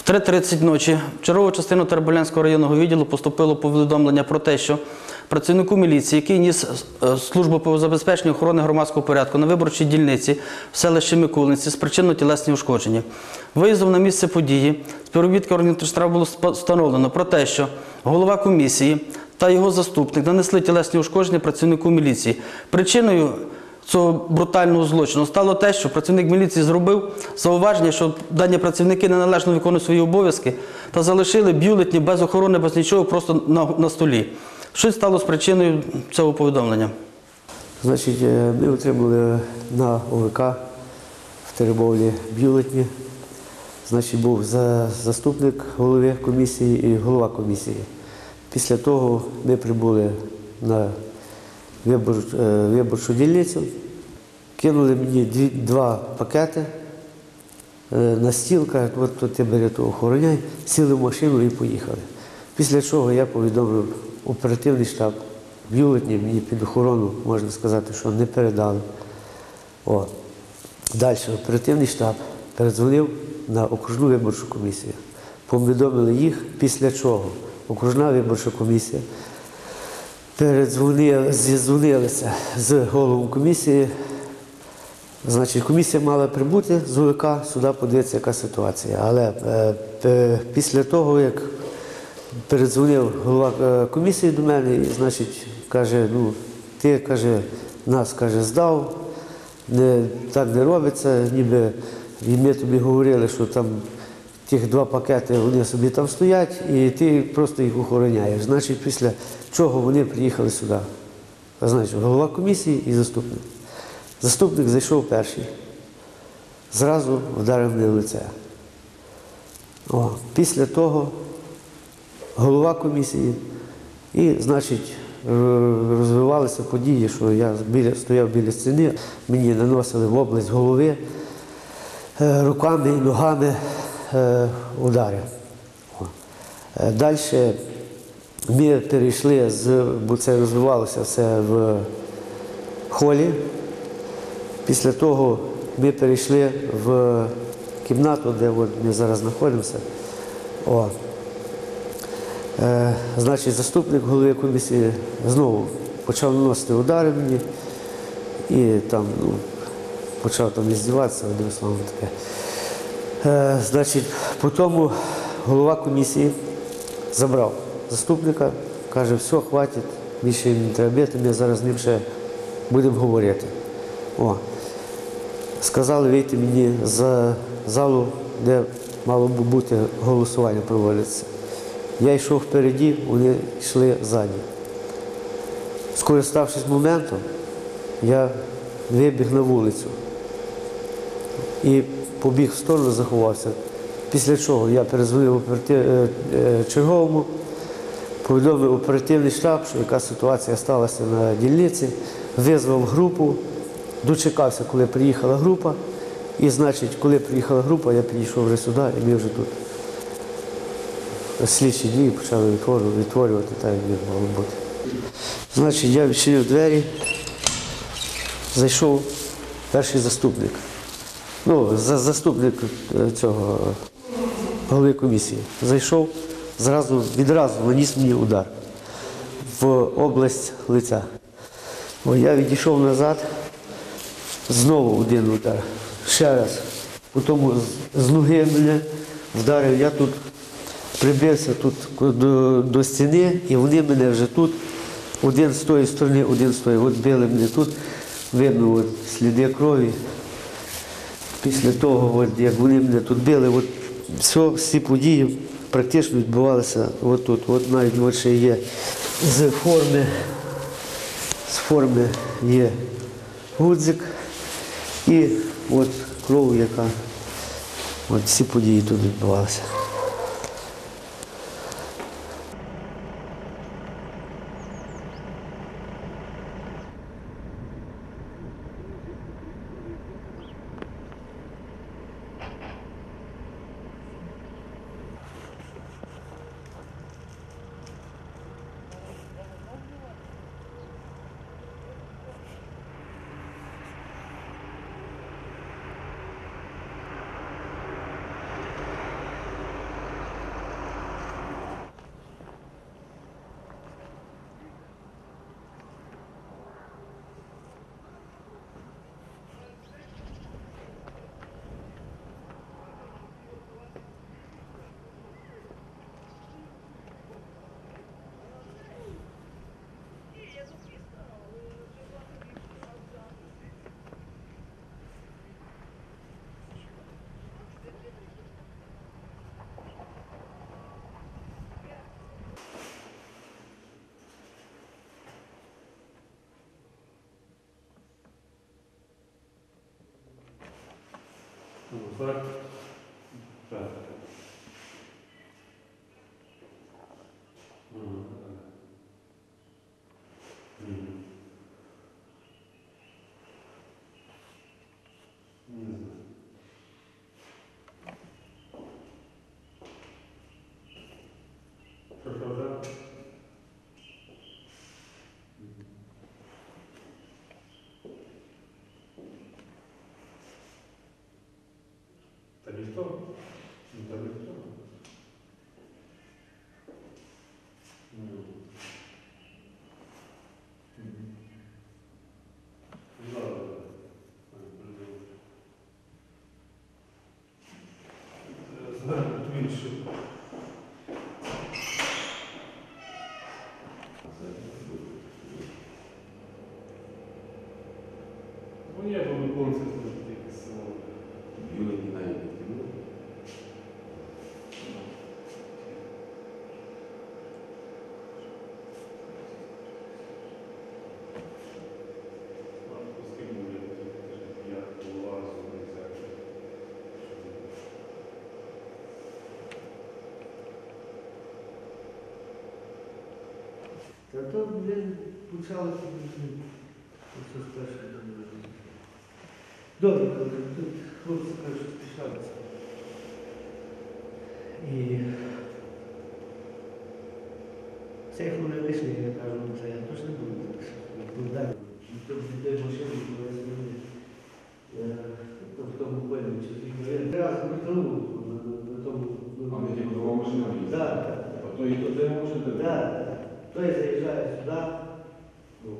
3:30 ночі в чергову частину Теребовлянського районного відділу поступило повідомлення про те, що працівнику міліції, який ніс службу по забезпеченню охорони громадського порядку на виборчій дільниці в селищі Микулинці, спричинено тілесні ушкодження. Виїздом на місце події співробітникам органів штрафу було встановлено про те, що голова комісії та його заступник нанесли тілесні ушкодження працівнику міліції. Причиною цього брутального злочину стало те, що працівник міліції зробив зауваження, що дані працівники неналежно виконують свої обов'язки та залишили бюлетні без охорони, без нічого, просто на столі. Що стало причиною цього повідомлення? Значить, ми отримали на ОВК в Теребовлі бюлетні. Значить, був заступник голови комісії і голова комісії. Після того ми прибули на виборчу дільницю, кинули мені два пакети на стіл, кажуть, от ти бери, то охороняй, сіли в машину і поїхали. Після чого я повідомив оперативний штаб, бюлетні мені під охорону, можна сказати, що не передали. Далі оперативний штаб передзвонив на окружну виборчу комісію. Повідомили їх, після чого окружна виборча комісія зізвонилися з головою комісії. Значить, комісія мала прибути з ОВК, сюди подивитися, яка ситуація. Але після того, як передзвонив голова комісії до мене, і, значить, каже, ну, ти, каже, нас, каже, здав, так не робиться, ніби і ми тобі говорили, що там тих два пакети, вони собі там стоять, і ти просто їх охороняєш. Значить, після чого вони приїхали сюди. Значить, голова комісії і заступник. Заступник зайшов перший, зразу вдарив мене в лице. Після того голова комісії, і, значить, розвивалися події, що я стояв біля стіни, мені наносили в область голови руками і ногами удари. Далі ми перейшли, бо це розвивалося все в холі. Після того ми перейшли в кімнату, де ми зараз знаходимося. Значить, заступник голови комісії знову почав наносити удари мені і там, почав там іздіватися, одним словом таке. Значить, потім голова комісії забрав заступника, каже, все, хватить, більше не треба бити, ми зараз з ним ще будемо говорити. Сказали вийти мені з залу, де мало б бути голосування проводитися. Я йшов впереді, вони йшли ззаді. Скориставшись моментом, я вибіг на вулицю і побіг в сторону, заховався. Після чого я перезвонив черговому, повідомив оперативний штаб, що яка ситуація сталася на дільниці, визвав групу, дочекався, коли приїхала група, і, значить, коли приїхала група, я підійшов вже сюди, і ми вже тут. Слідчі дії почали відтворювати, так як мало бути. Значить, я відчинив двері, зайшов перший заступник. Заступник цього голови комісії. Зайшов, відразу наніс мені удар в область лиця. Я відійшов назад, знову один удар, ще раз. Потім з ноги мене вдарив, я тут прибився до стіни, і вони мене вже тут, один з тої сторони, один з тої. От били мене тут, видно сліди крові. Після того, як вони мене тут били, всі події практично відбувалися тут. От навіть ще є з форми є гудзик і от кров, яка, всі події тут відбувалися. Так. Так. Не знаю. Що вже? Та ніхто? Ну, та ніхто. Більше. Ну, я думаю, конце якесь село. Юлия не наедет. Та то, блін, почалося, це спершу. Добре, тут хлопці кажуть, що спішалися. І цей хлопець лишній, я кажу, ну це я точно буду відповідати. Тобто дітей машини, коли я змінив, в тому полі, чи я раз притягнув на тому. А ми тільки двома машинами їздили? Так, А то і туди можете? так. Той заїжджає сюди. Ну,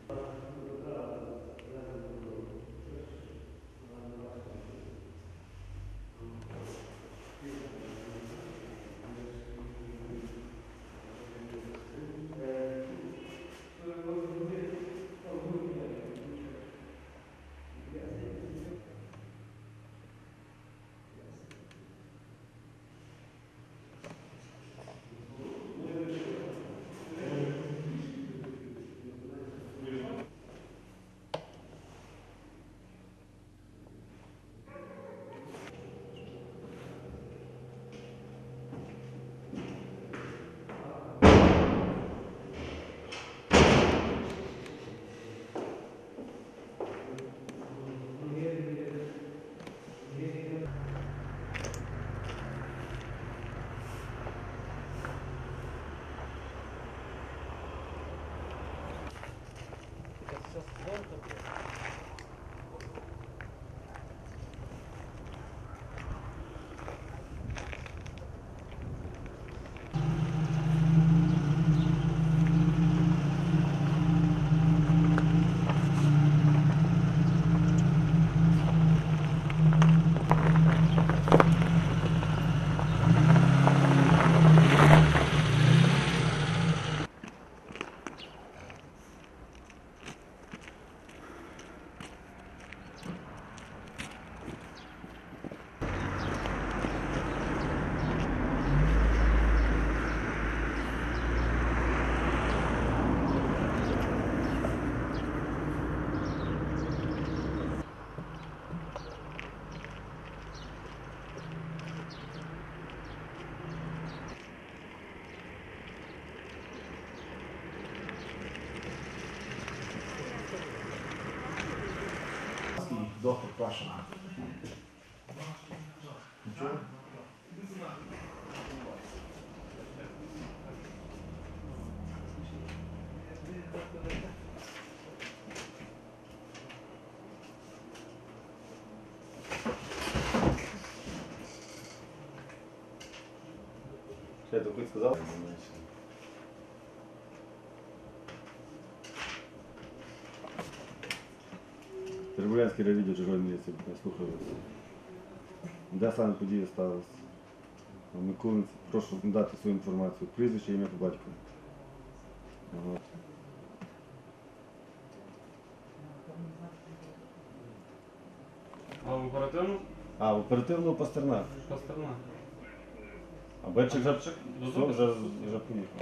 Доктор Пашин. Нічого? Що я тобі сказав? Теребулянський райвідділ Червоної міліції, слухаю вас. Де саме події сталися? Микулинці, прошу надати свою інформацію. Прізвище, ім'я по батькові. Ага. А в оперативну? А, оперативного Пастернак. Пастернак. А Бельчик вже, Все, вже поїхав.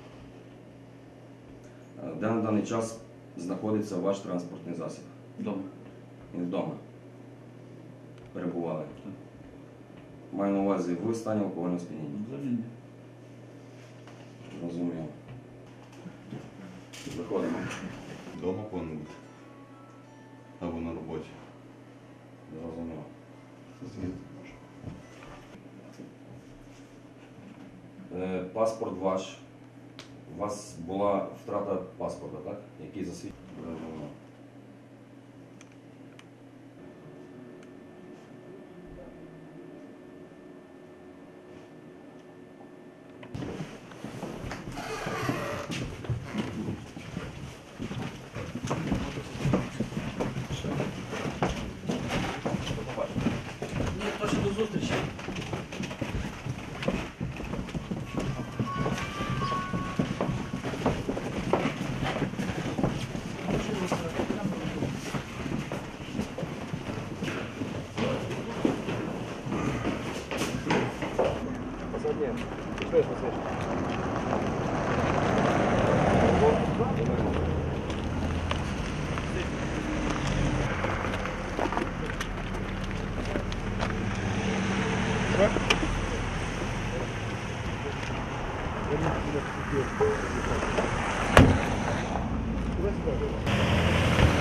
Де на даний час знаходиться ваш транспортний засіб? Вдома. Він вдома. перебували? Маю на увазі, ви в стані алкогольного сп'яніння. Взагалі ні. Розумію. Виходимо. Дома повинен бути. Або на роботі. Зрозуміло. Паспорт ваш. У вас була втрата паспорта, так? Який засвідчує? Зрозуміло. Ні, точно до зустрічі. Куди сюди?